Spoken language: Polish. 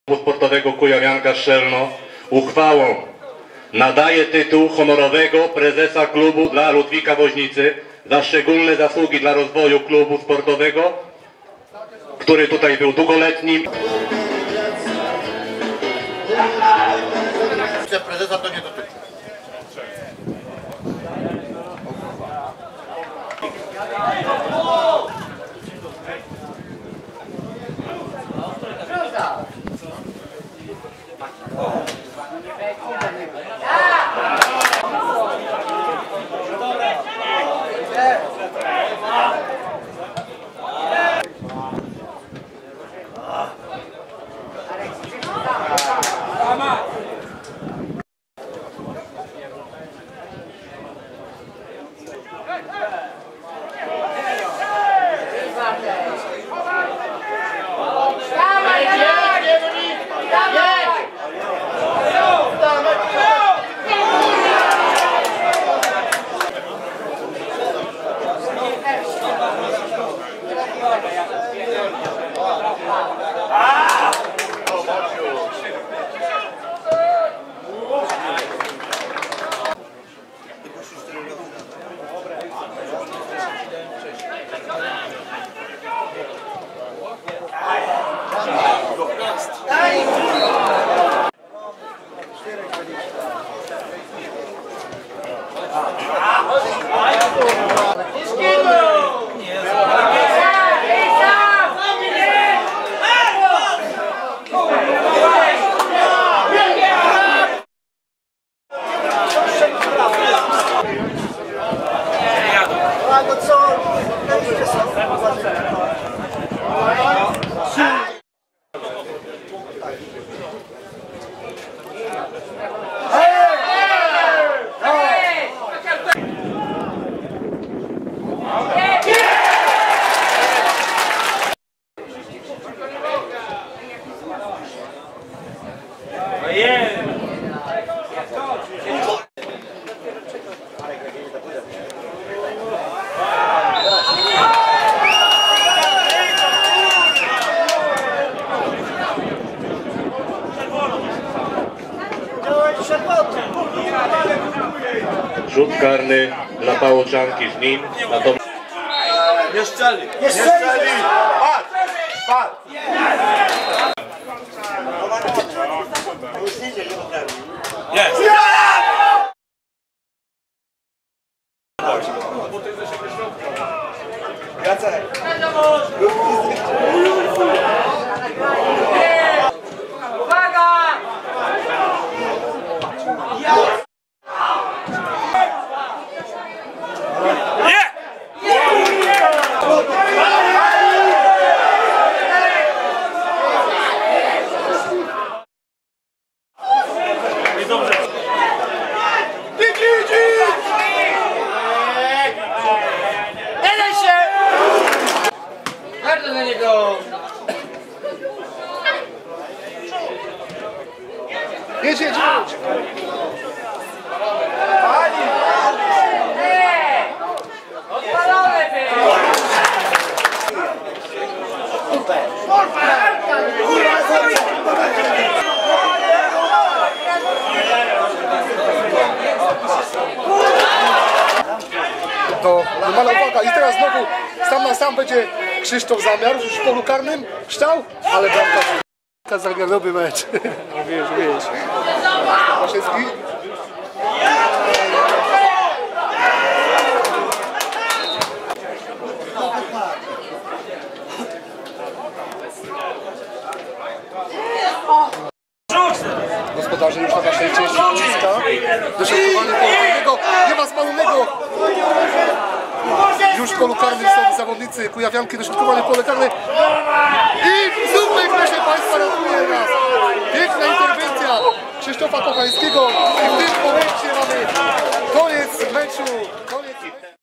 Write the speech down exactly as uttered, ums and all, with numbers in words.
Sportowego Kujawianka Strzelno uchwałą nadaje tytuł honorowego prezesa klubu dla Ludwika Woźnicy za szczególne zasługi dla rozwoju klubu sportowego, który tutaj był długoletnim. Prezesa to nie dotyczy. Rzut karny dla Pałoczanki z nim. Nie strzeli! Nie strzeli! Patrz! Patrz! Jest! Jacek! Uwaga! Bardzo na niego! Jedź, jedź, jedź! Odpalone było! To normalna uwaga i teraz znowu sam na sam będzie Krzysztof Zamiar już w polu karnym, szczał, ale bramka zamianowy mecz. Wiesz, wiesz. Waszewski. Gospodarze już na naszej części boiska. Dośrodkowanie polu, nie ma spalonego. Już w polu karnym są zawodnicy Kujawianki, dośrodkowanie pole karne. I